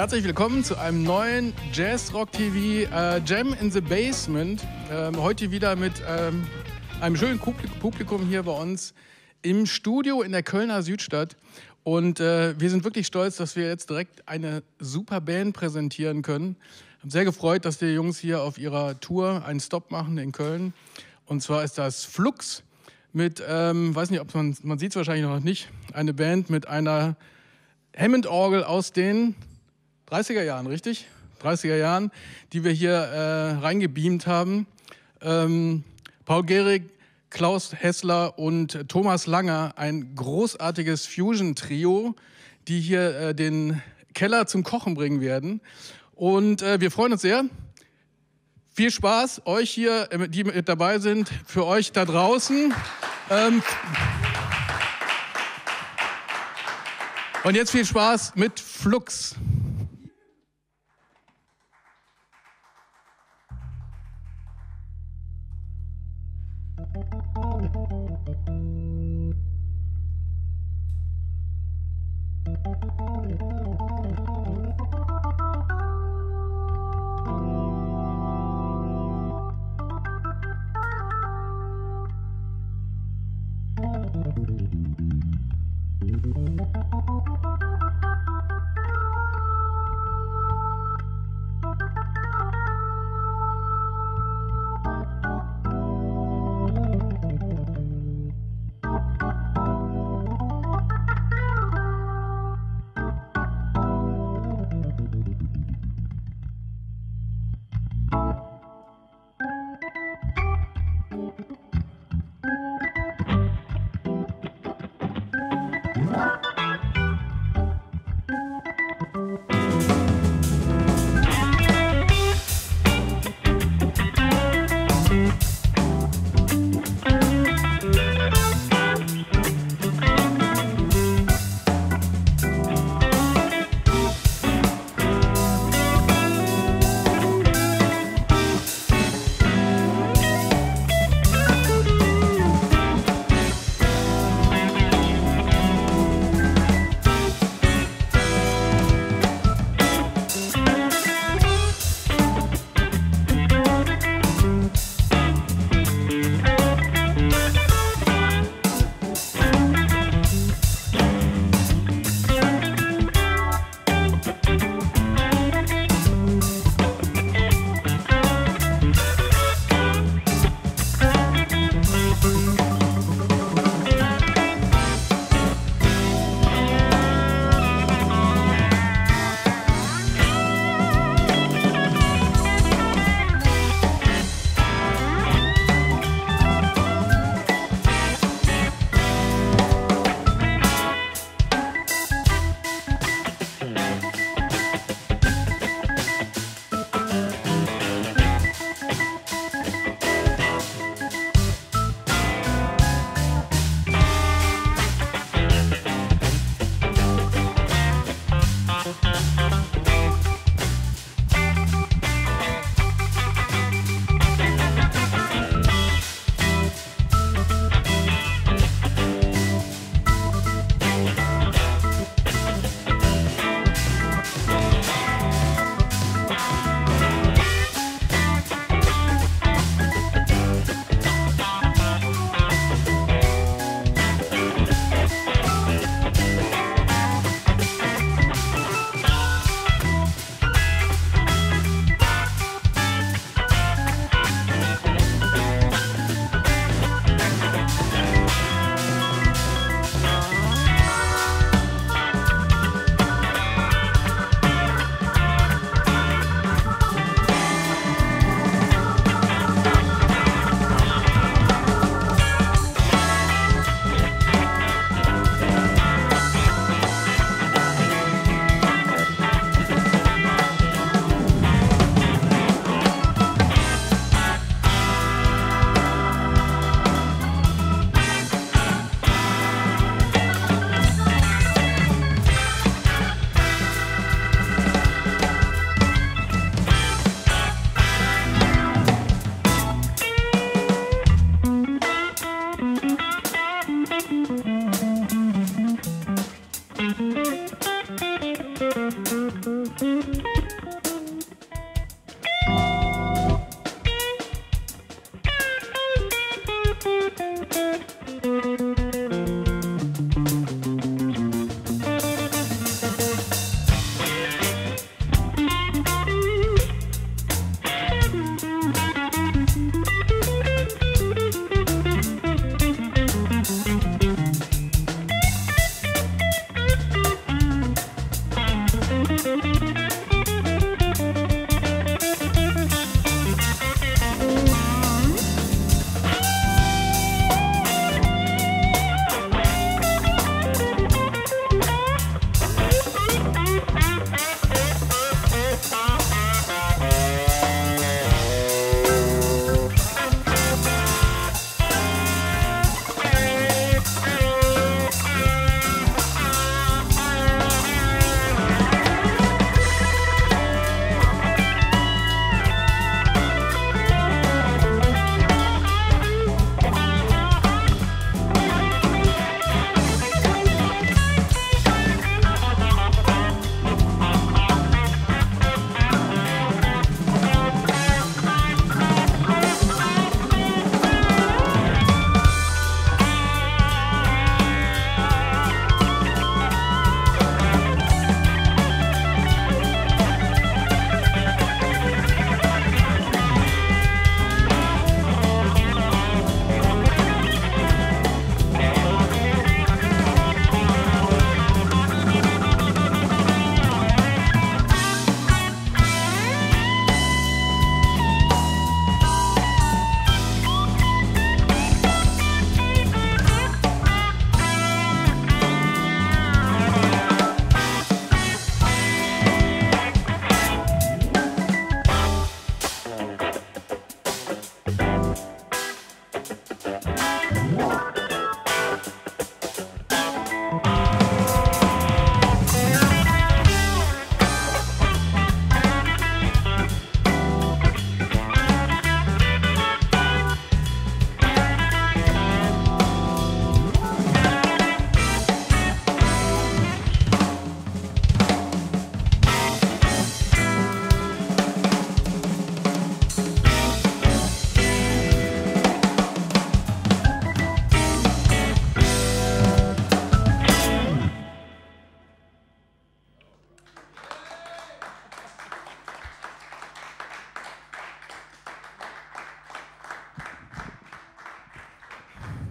Herzlich willkommen zu einem neuen Jazzrock TV Jam in the Basement. Heute wieder mit einem schönen Publikum hier bei uns im Studio in der Kölner Südstadt. Und wir sind wirklich stolz, dass wir jetzt direkt eine super Band präsentieren können. Ich bin sehr gefreut, dass die Jungs hier auf ihrer Tour einen Stop machen in Köln. Und zwar ist das Flux mit, weiß nicht, ob man sieht es wahrscheinlich noch nicht, eine Band mit einer Hammond-Orgel aus den 30er Jahren, richtig? 30er Jahren, die wir hier reingebeamt haben. Paul Gehrig, Klaus Hessler und Thomas Langer, ein großartiges Fusion-Trio, die hier den Keller zum Kochen bringen werden. Und wir freuen uns sehr. Viel Spaß euch hier, die mit dabei sind, für euch da draußen. Und jetzt viel Spaß mit Flux.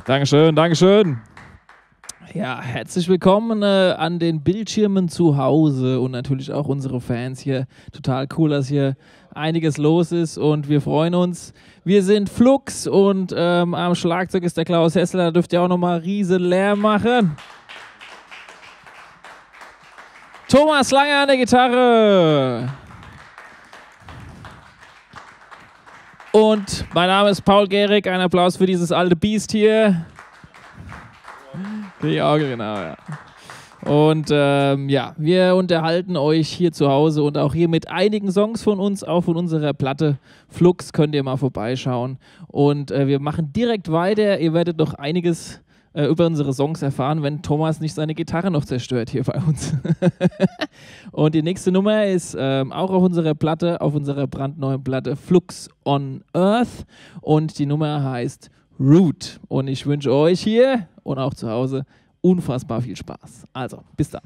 Dankeschön, Dankeschön. Ja, herzlich willkommen an den Bildschirmen zu Hause und natürlich auch unsere Fans hier. Total cool, dass hier einiges los ist und wir freuen uns. Wir sind Flux und am Schlagzeug ist der Klaus Hessler. Da dürft ihr auch nochmal riesen Lärm machen. Thomas Lange an der Gitarre. Und mein Name ist Paul Gehrig. Ein Applaus für dieses alte Biest hier. Ja, genau, ja. Und ja, wir unterhalten euch hier zu Hause und auch hier mit einigen Songs von uns, auch von unserer Platte Flux, könnt ihr mal vorbeischauen. Und wir machen direkt weiter. Ihr werdet noch einiges über unsere Songs erfahren, wenn Thomas nicht seine Gitarre noch zerstört hier bei uns. Und die nächste Nummer ist auch auf unserer Platte, auf unserer brandneuen Platte Flux on Earth. Und die Nummer heißt Root. Und ich wünsche euch hier und auch zu Hause unfassbar viel Spaß. Also, bis dann.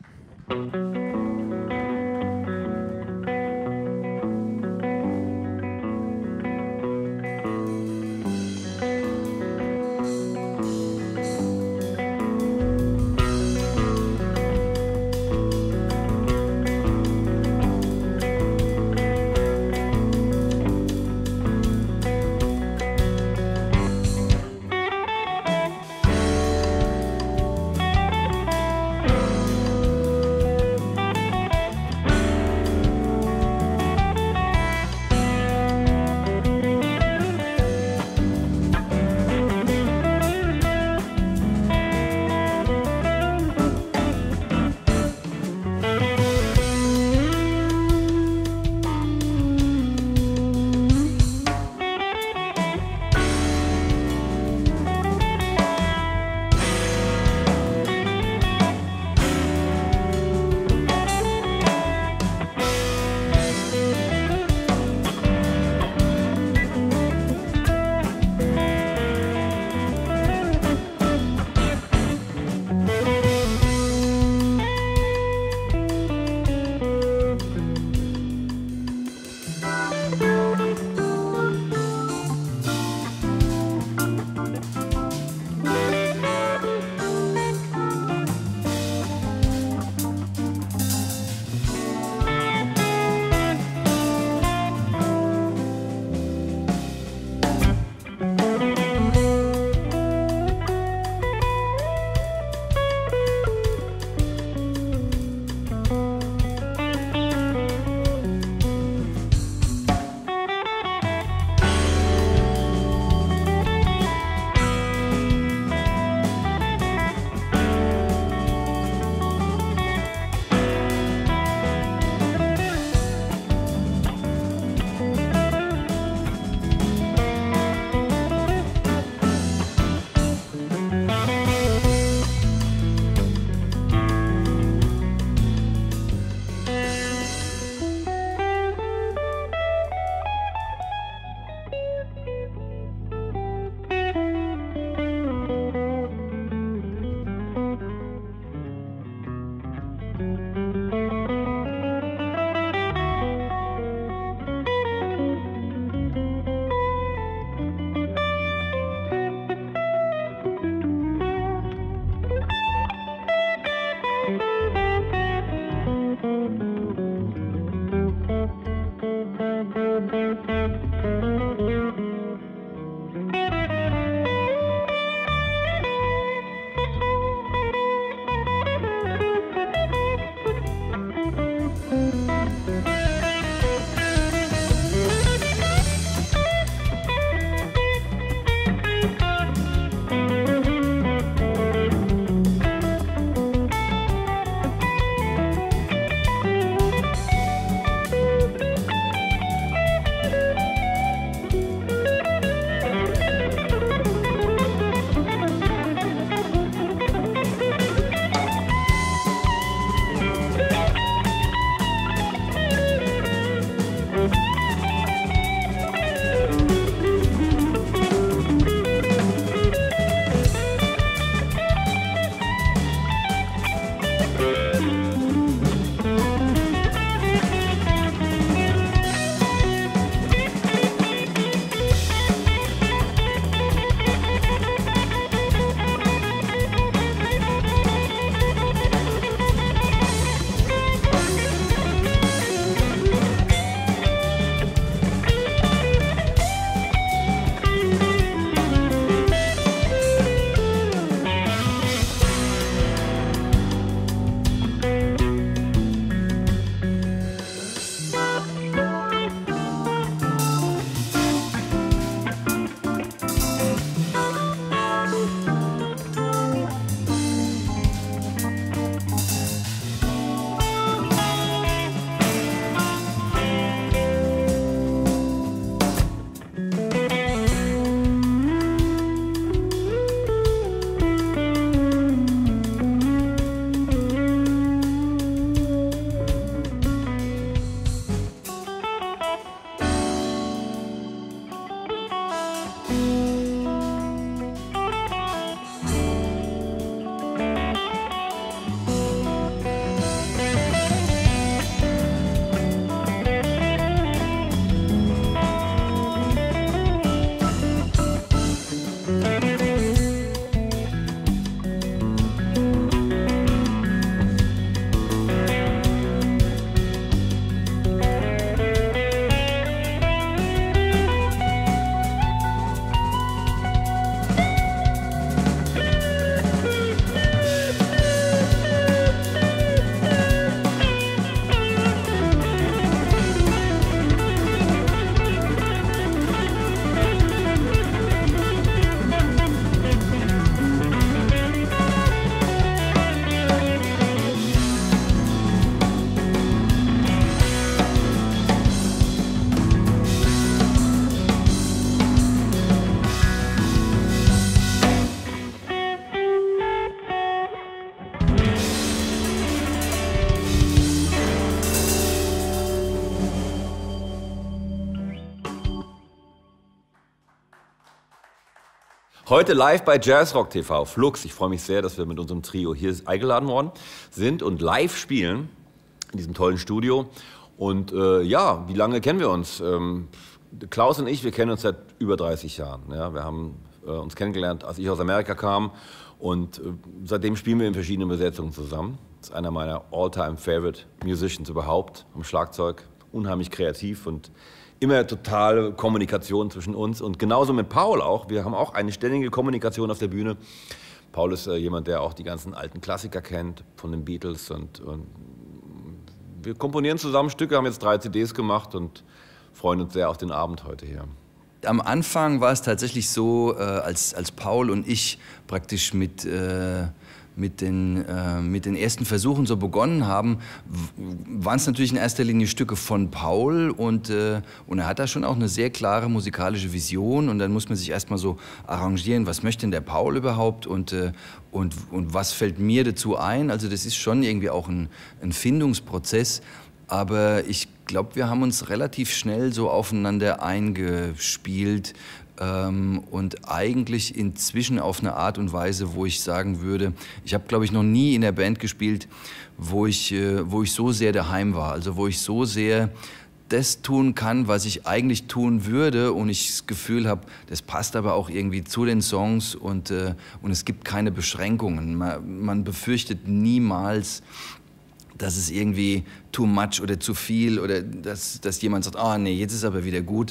Heute live bei Jazzrock TV. Flux, ich freue mich sehr, dass wir mit unserem Trio hier eingeladen worden sind und live spielen in diesem tollen Studio. Und ja, wie lange kennen wir uns? Klaus und ich, wir kennen uns seit über 30 Jahren. Ja, wir haben uns kennengelernt, als ich aus Amerika kam. Und seitdem spielen wir in verschiedenen Besetzungen zusammen. Das ist einer meiner all-time-favorite Musicians überhaupt am Schlagzeug. Unheimlich kreativ und immer totale Kommunikation zwischen uns. Und genauso mit Paul auch. Wir haben auch eine ständige Kommunikation auf der Bühne. Paul ist jemand, der auch die ganzen alten Klassiker kennt von den Beatles. Und wir komponieren zusammen Stücke, haben jetzt 3 CDs gemacht und freuen uns sehr auf den Abend heute hier. Am Anfang war es tatsächlich so, als Paul und ich praktisch mit den ersten Versuchen so begonnen haben, waren es natürlich in erster Linie Stücke von Paul und er hat da schon auch eine sehr klare musikalische Vision und dann muss man sich erstmal so arrangieren, was möchte denn der Paul überhaupt und was fällt mir dazu ein. Also das ist schon irgendwie auch ein Findungsprozess, aber ich glaube, wir haben uns relativ schnell so aufeinander eingespielt. Und eigentlich inzwischen auf eine Art und Weise, wo ich sagen würde, ich habe, glaube ich, noch nie in der Band gespielt, wo ich so sehr daheim war, also wo ich so sehr das tun kann, was ich eigentlich tun würde und ich das Gefühl habe, das passt aber auch irgendwie zu den Songs und es gibt keine Beschränkungen. Man befürchtet niemals, dass es irgendwie too much oder zu viel oder dass jemand sagt, ah nee, jetzt ist aber wieder gut.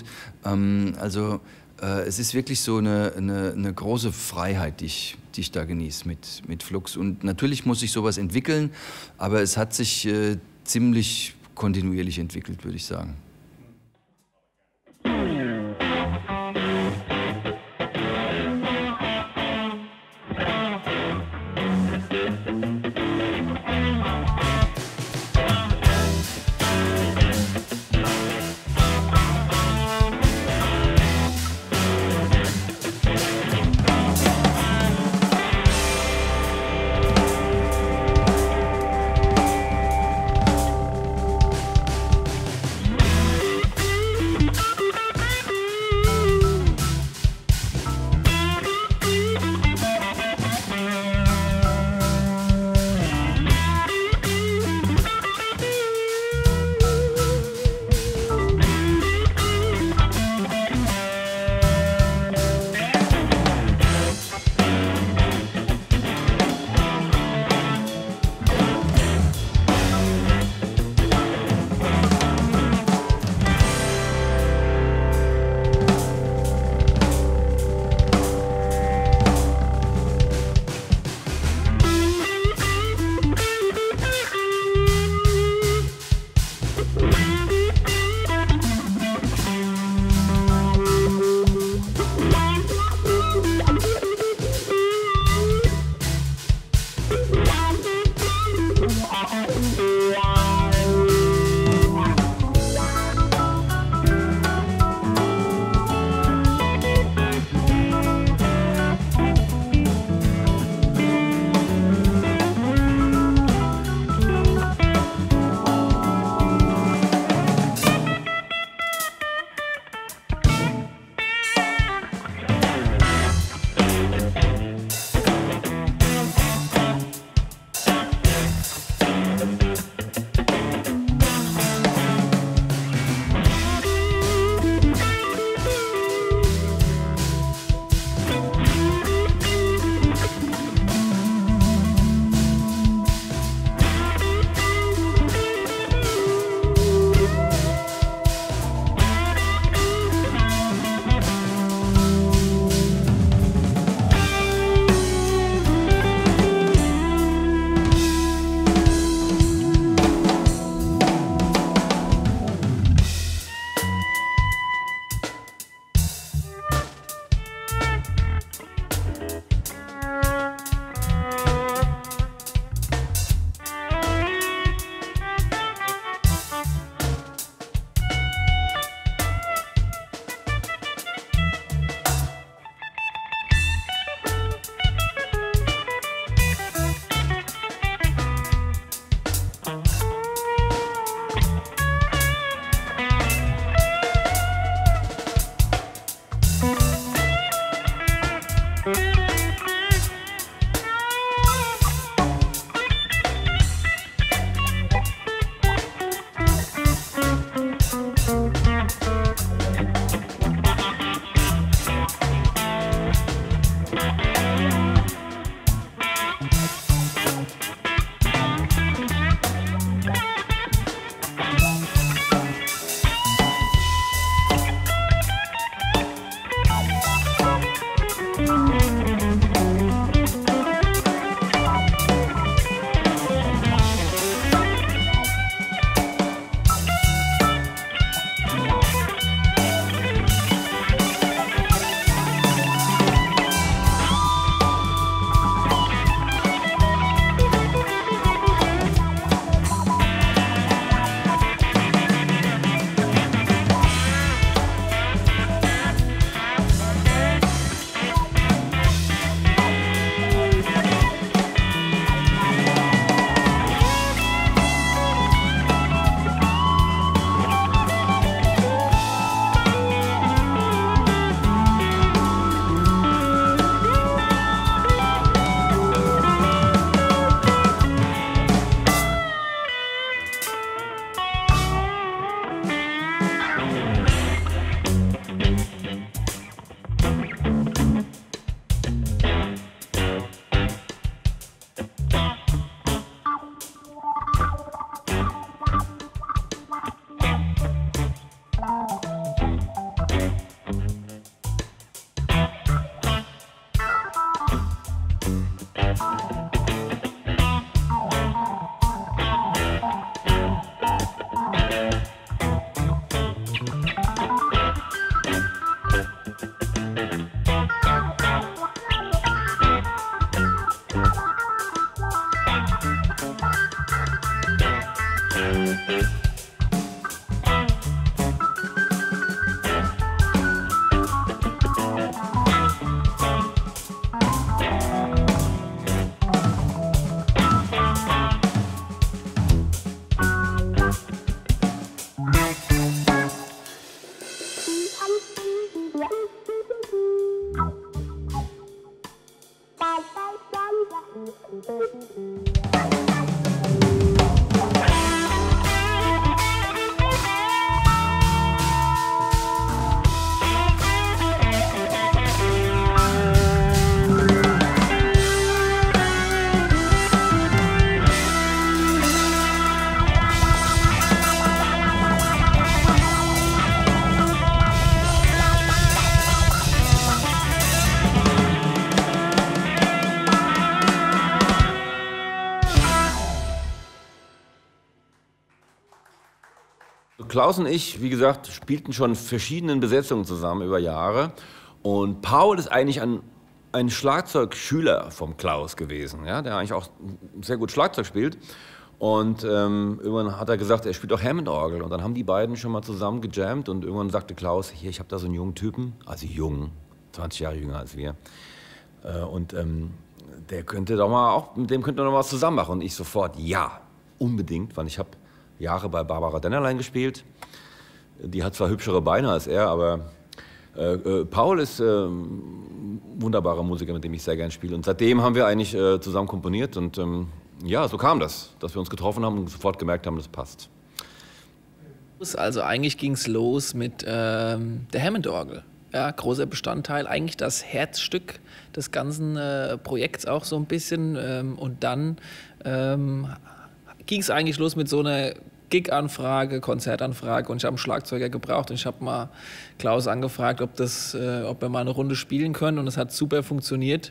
Es ist wirklich so eine große Freiheit, die ich da genieße mit Flux. Und natürlich muss sich sowas entwickeln, aber es hat sich ziemlich kontinuierlich entwickelt, würde ich sagen. Klaus und ich, wie gesagt, spielten schon verschiedenen Besetzungen zusammen über Jahre. Und Paul ist eigentlich ein Schlagzeugschüler vom Klaus gewesen, ja, der eigentlich auch sehr gut Schlagzeug spielt. Und irgendwann hat er gesagt, er spielt auch Hammond-Orgel. Und dann haben die beiden schon mal zusammen gejammt. Und irgendwann sagte Klaus, hier, ich habe da so einen jungen Typen, also jung, 20 Jahre jünger als wir. Der könnte doch mal auch, mit dem könnte man noch was zusammen machen. Und ich sofort, ja, unbedingt, weil ich habe Jahre bei Barbara Dennerlein gespielt. Die hat zwar hübschere Beine als er, aber Paul ist ein wunderbarer Musiker, mit dem ich sehr gern spiele. Und seitdem haben wir eigentlich zusammen komponiert. Und ja, so kam das, dass wir uns getroffen haben und sofort gemerkt haben, das passt. Also eigentlich ging es los mit der Hammond-Orgel. Ja, großer Bestandteil, eigentlich das Herzstück des ganzen Projekts auch so ein bisschen. Und dann ging es eigentlich los mit so einer Gig-Anfrage, Konzertanfrage, und ich habe einen Schlagzeuger gebraucht und ich habe mal Klaus angefragt, ob wir mal eine Runde spielen können, und es hat super funktioniert.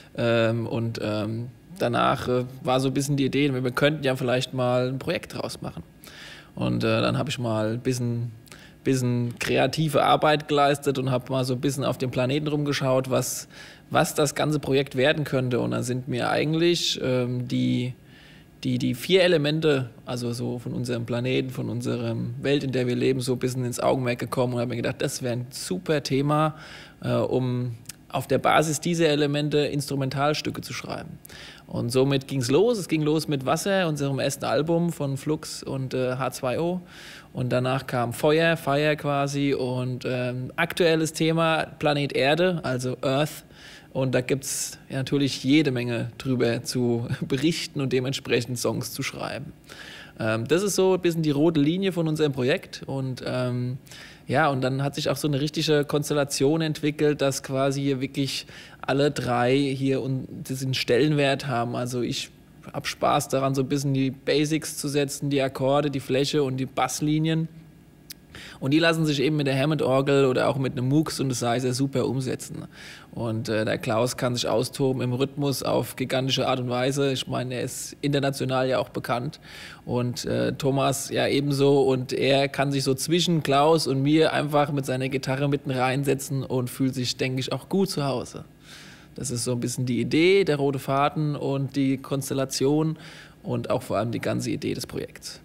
Danach war so ein bisschen die Idee, wir könnten ja vielleicht mal ein Projekt draus machen. Und dann habe ich mal ein bisschen kreative Arbeit geleistet und habe mal so ein bisschen auf dem Planeten rumgeschaut, was das ganze Projekt werden könnte. Und dann sind mir eigentlich die 4 Elemente, also so von unserem Planeten, von unserer Welt, in der wir leben, so ein bisschen ins Augenmerk gekommen, und habe mir gedacht, das wäre ein super Thema, um auf der Basis dieser Elemente Instrumentalstücke zu schreiben. Und somit ging es los. Es ging los mit Wasser, unserem ersten Album von Flux und H2O. Und danach kam Feuer quasi, und aktuelles Thema Planet Erde, also Earth. Und da gibt es ja natürlich jede Menge drüber zu berichten und dementsprechend Songs zu schreiben. Das ist so ein bisschen die rote Linie von unserem Projekt. Und ja, und dann hat sich auch so eine richtige Konstellation entwickelt, dass quasi hier wirklich alle 3 hier diesen Stellenwert haben. Also ich habe Spaß daran, so ein bisschen die Basics zu setzen, die Akkorde, die Fläche und die Basslinien. Und die lassen sich eben mit der Hammond-Orgel oder auch mit einem Moog-Synthesizer super umsetzen. Und der Klaus kann sich austoben im Rhythmus auf gigantische Art und Weise. Ich meine, er ist international ja auch bekannt. Und Thomas ja ebenso. Und er kann sich so zwischen Klaus und mir einfach mit seiner Gitarre mitten reinsetzen und fühlt sich, denke ich, auch gut zu Hause. Das ist so ein bisschen die Idee, der rote Faden und die Konstellation und auch vor allem die ganze Idee des Projekts.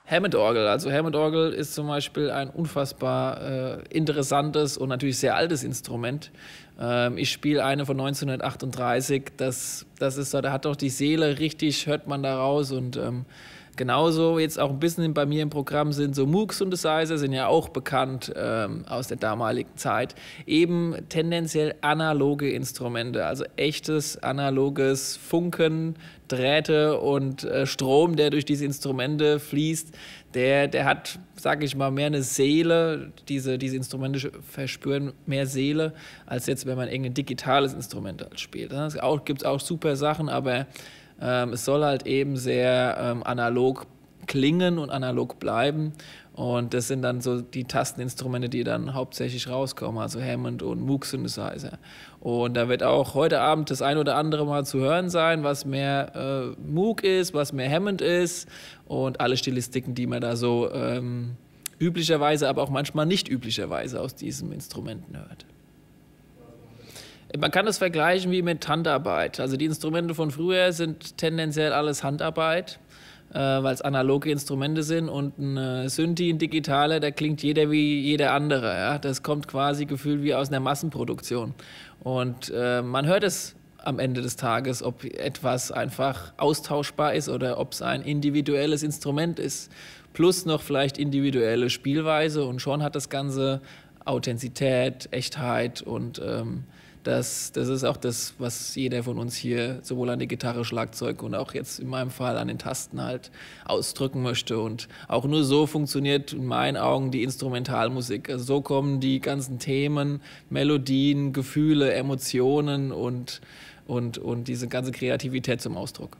Hammond-Orgel. Also Hammond-Orgel ist zum Beispiel ein unfassbar interessantes und natürlich sehr altes Instrument. Ich spiele eine von 1938. Das ist so, da hat doch die Seele richtig, hört man da raus. Und genauso jetzt auch ein bisschen bei mir im Programm sind so Moog-Synthesizer, sind ja auch bekannt aus der damaligen Zeit. Eben tendenziell analoge Instrumente, also echtes analoges Funken, Drähte und Strom, der durch diese Instrumente fließt, der hat, sage ich mal, mehr eine Seele. Diese Instrumente verspüren mehr Seele, als jetzt, wenn man irgendein digitales Instrument halt spielt. Es gibt auch super Sachen, aber es soll halt eben sehr analog klingen und analog bleiben. Und das sind dann so die Tasteninstrumente, die dann hauptsächlich rauskommen, also Hammond und Moog Synthesizer. Und da wird auch heute Abend das ein oder andere mal zu hören sein, was mehr Moog ist, was mehr Hammond ist und alle Stilistiken, die man da so üblicherweise, aber auch manchmal nicht üblicherweise aus diesen Instrumenten hört. Man kann das vergleichen wie mit Handarbeit. Also die Instrumente von früher sind tendenziell alles Handarbeit, weil es analoge Instrumente sind, und ein Synthi, ein digitaler, der klingt jeder wie jeder andere. Ja? Das kommt quasi gefühlt wie aus einer Massenproduktion. Und man hört es am Ende des Tages, ob etwas einfach austauschbar ist oder ob es ein individuelles Instrument ist. Plus noch vielleicht individuelle Spielweise, und schon hat das Ganze Authentizität, Echtheit, und das ist auch das, was jeder von uns hier sowohl an der Gitarre, Schlagzeug und auch jetzt in meinem Fall an den Tasten halt ausdrücken möchte. Und auch nur so funktioniert in meinen Augen die Instrumentalmusik. Also so kommen die ganzen Themen, Melodien, Gefühle, Emotionen und diese ganze Kreativität zum Ausdruck.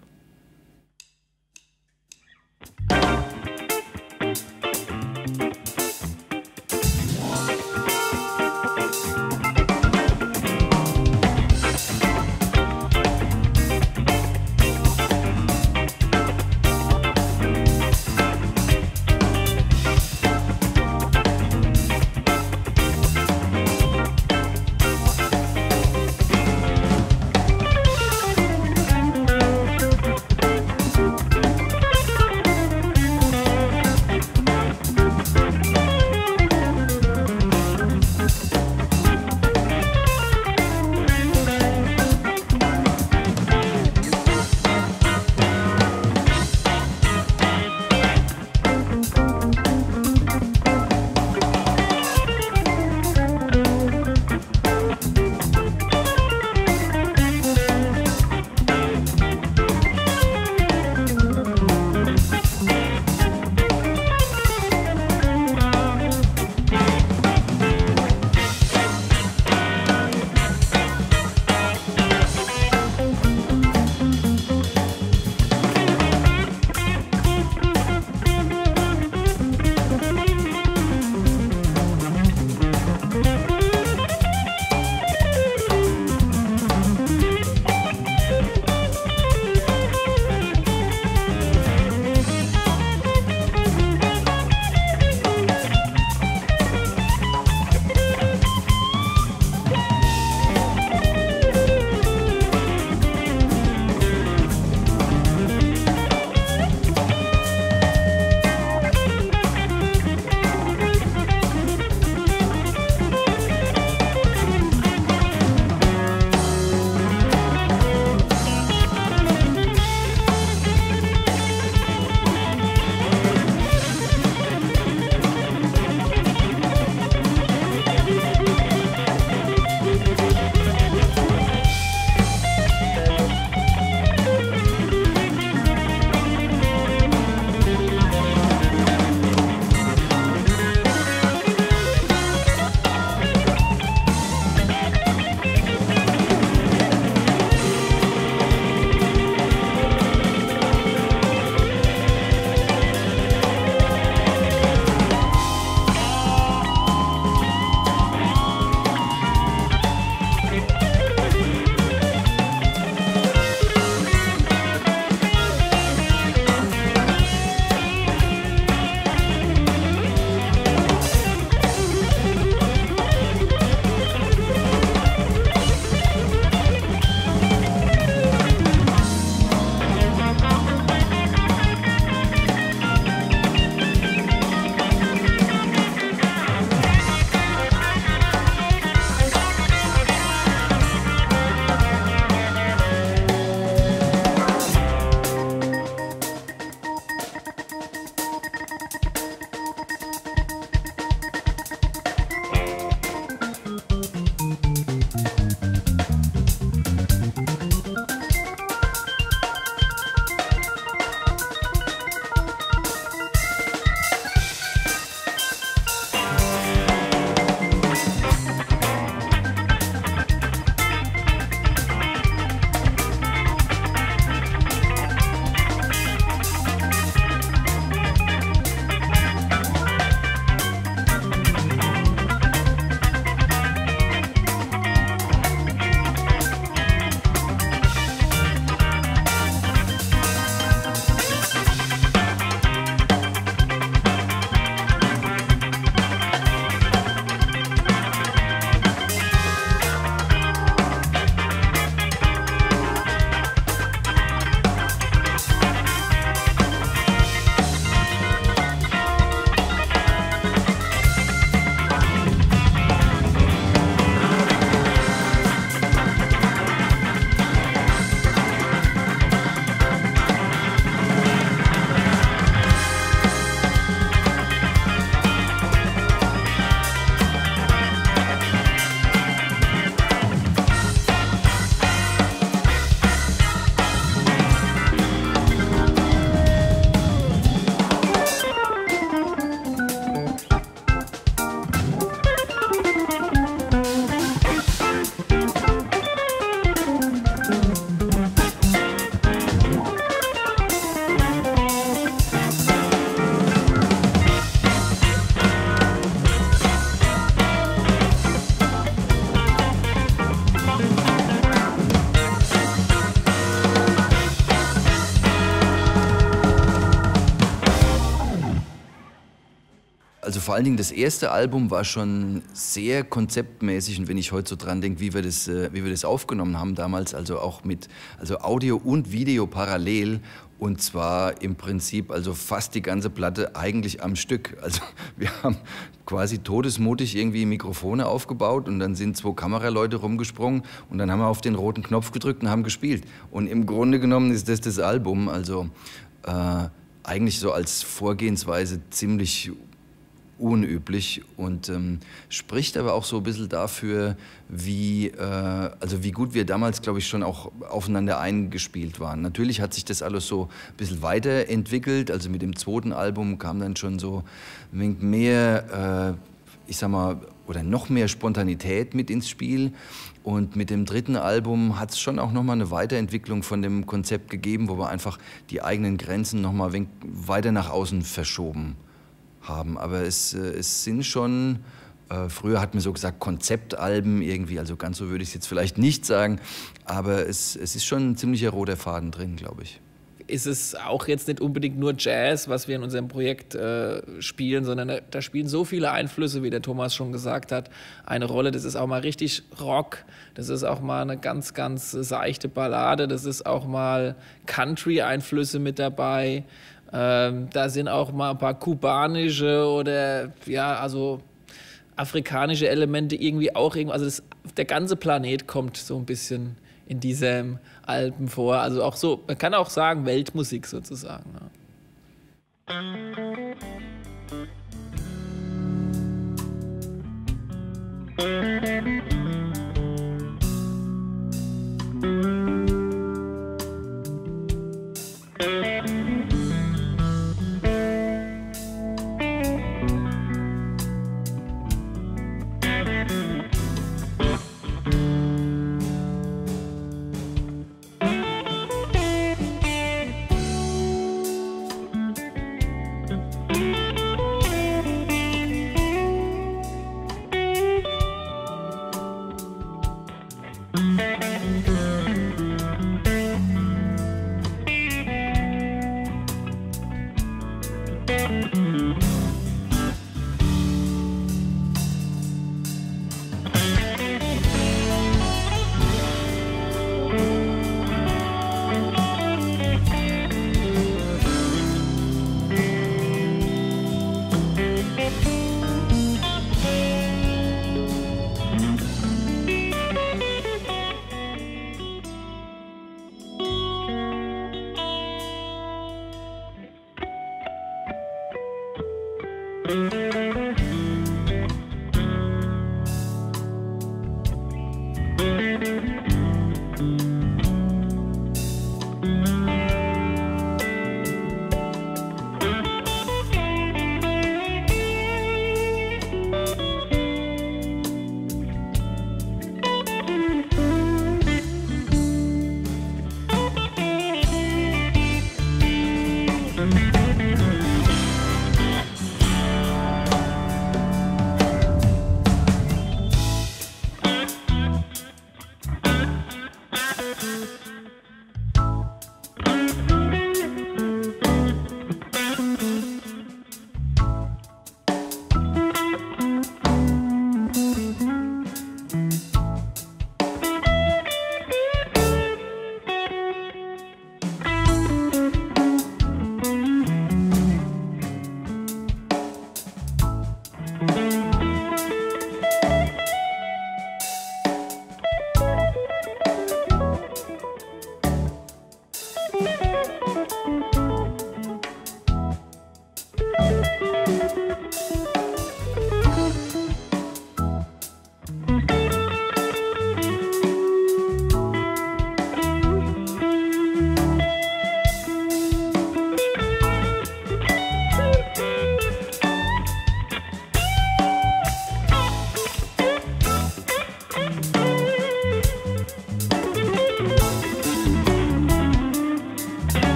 vor allen Dingen das erste Album war schon sehr konzeptmäßig und wenn ich heute so dran denke, wie wir das aufgenommen haben damals, also auch mit Audio und Video parallel und zwar im Prinzip also fast die ganze Platte eigentlich am Stück. Also wir haben quasi todesmutig irgendwie Mikrofone aufgebaut und dann sind 2 Kameraleute rumgesprungen und dann haben wir auf den roten Knopf gedrückt und haben gespielt. Und im Grunde genommen ist das Album, also eigentlich so als Vorgehensweise ziemlich unüblich und spricht aber auch so ein bisschen dafür, wie gut wir damals, glaube ich, schon auch aufeinander eingespielt waren. Natürlich hat sich das alles so ein bisschen weiterentwickelt, also mit dem 2. Album kam dann schon so mehr, ich sag mal, oder noch mehr Spontanität mit ins Spiel. Und mit dem 3. Album hat es schon auch nochmal eine Weiterentwicklung von dem Konzept gegeben, wo wir einfach die eigenen Grenzen nochmal weiter nach außen verschoben haben. Aber es sind schon, früher hat man so gesagt, Konzeptalben irgendwie, also ganz so würde ich es jetzt vielleicht nicht sagen, aber es ist schon ein ziemlicher roter Faden drin, glaube ich. Ist es auch jetzt nicht unbedingt nur Jazz, was wir in unserem Projekt spielen, sondern da spielen so viele Einflüsse, wie der Thomas schon gesagt hat, eine Rolle. Das ist auch mal richtig Rock, das ist auch mal eine ganz, ganz seichte Ballade, das ist auch mal Country-Einflüsse mit dabei. Da sind auch mal ein paar kubanische oder ja, also afrikanische Elemente irgendwie auch. Also der ganze Planet kommt so ein bisschen in diesem Alben vor. Also auch so, man kann auch sagen, Weltmusik sozusagen. Ja.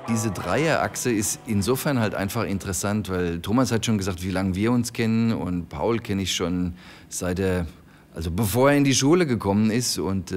diese Dreierachse ist insofern halt einfach interessant, weil Thomas hat schon gesagt, wie lange wir uns kennen, und Paul kenne ich schon also bevor er in die Schule gekommen ist, und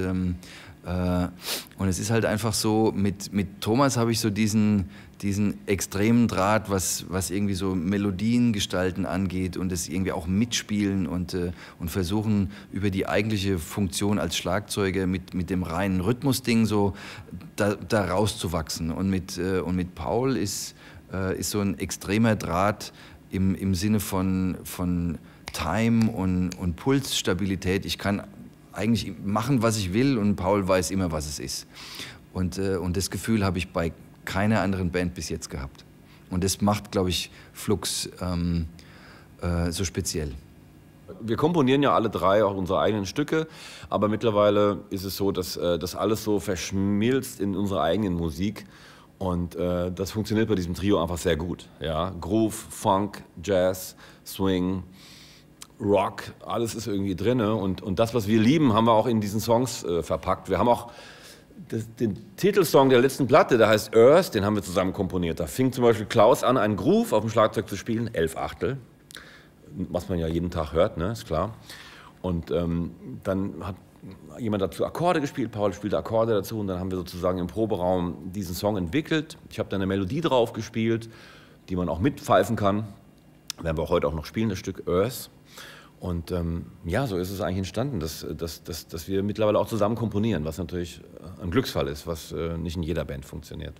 es ist halt einfach so, mit Thomas habe ich so diesen extremen Draht, was irgendwie so Melodien gestalten angeht und es irgendwie auch mitspielen und versuchen, über die eigentliche Funktion als Schlagzeuger mit dem reinen Rhythmusding so da rauszuwachsen. Und mit Paul ist so ein extremer Draht im Sinne von Time und Pulsstabilität. Ich kann eigentlich machen, was ich will, und Paul weiß immer, was es ist. Und das Gefühl habe ich bei keiner anderen Band bis jetzt gehabt. Und das macht, glaube ich, Flux so speziell. Wir komponieren ja alle drei auch unsere eigenen Stücke, aber mittlerweile ist es so, dass das alles so verschmilzt in unserer eigenen Musik. Und das funktioniert bei diesem Trio einfach sehr gut. Ja? Groove, Funk, Jazz, Swing, Rock, alles ist irgendwie drin. Und das, was wir lieben, haben wir auch in diesen Songs verpackt. Wir haben auch den Titelsong der letzten Platte, der heißt Earth, den haben wir zusammen komponiert. Da fing zum Beispiel Klaus an, einen Groove auf dem Schlagzeug zu spielen, 11/8, was man ja jeden Tag hört, ne, ist klar. Und dann hat jemand dazu Akkorde gespielt, Paul spielte Akkorde dazu, und dann haben wir sozusagen im Proberaum diesen Song entwickelt. Ich habe da eine Melodie drauf gespielt, die man auch mitpfeifen kann. Werden wir heute auch noch spielen, das Stück Earth. Und ja, so ist es eigentlich entstanden, dass wir mittlerweile auch zusammen komponieren, was natürlich ein Glücksfall ist, was nicht in jeder Band funktioniert.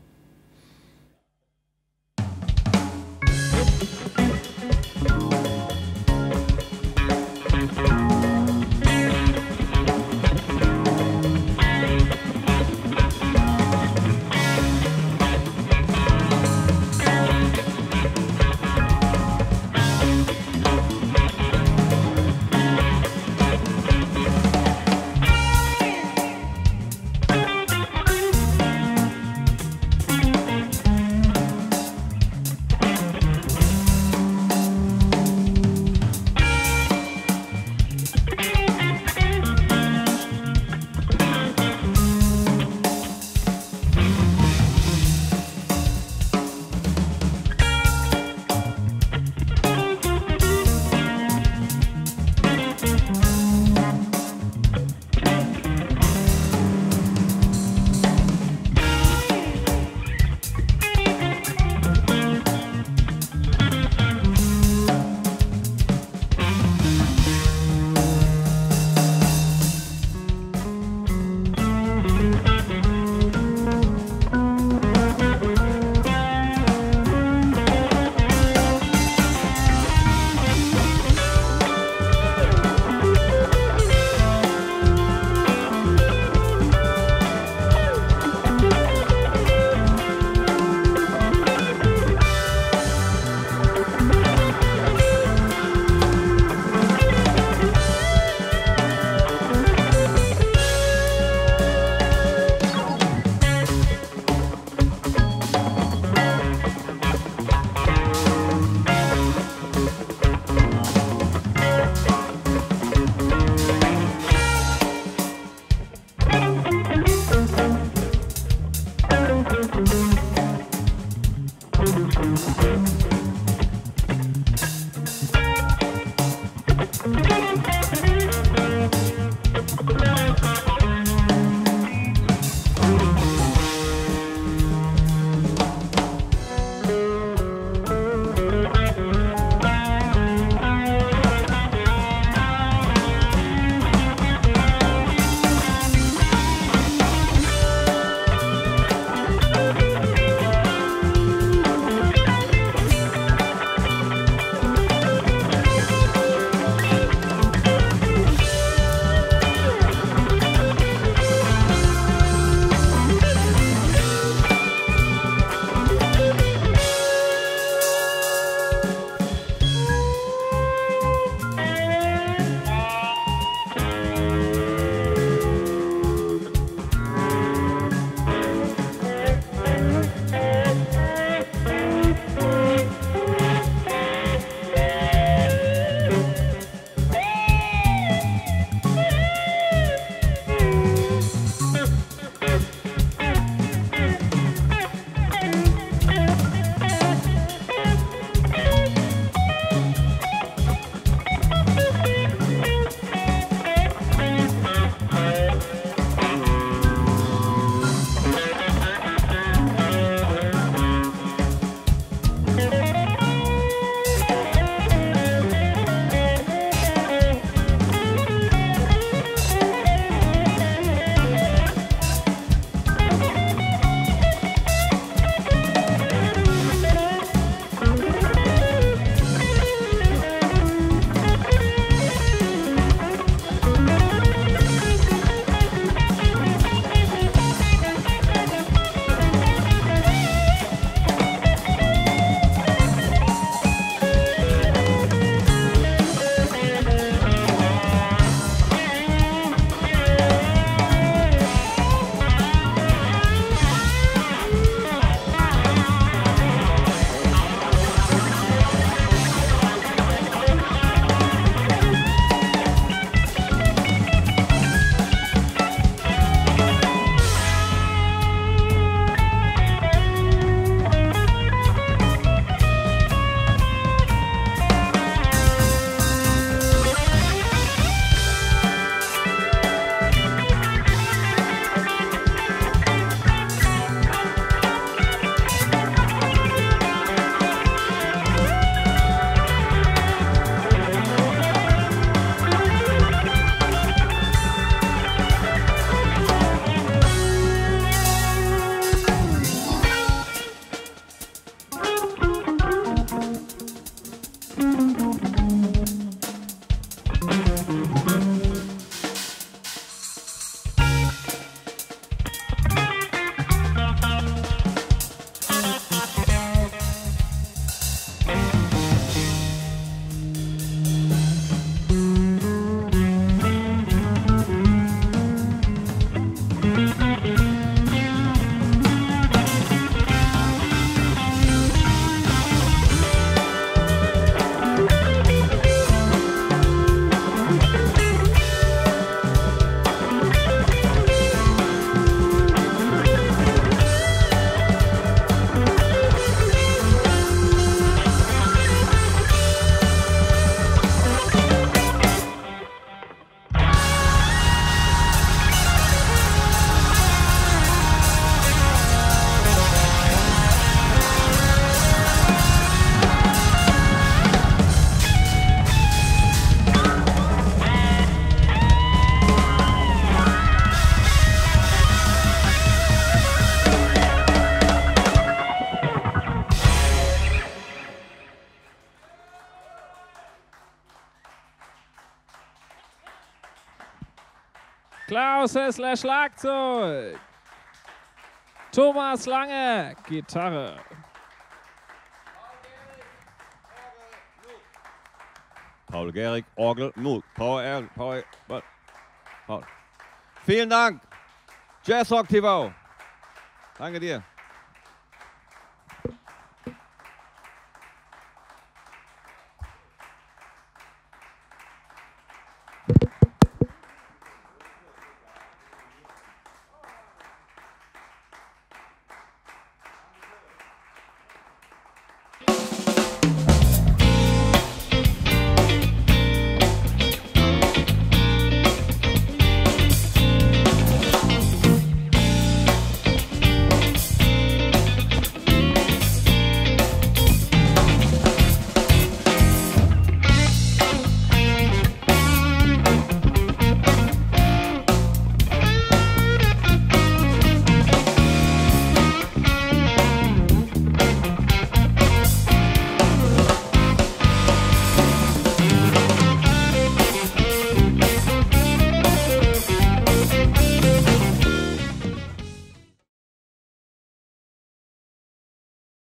Klaus Hessler, Schlagzeug. Thomas Lange, Gitarre. Paul Gehrig, Orgel, Null. Paul. Vielen Dank. Jazzrock TV. Danke dir.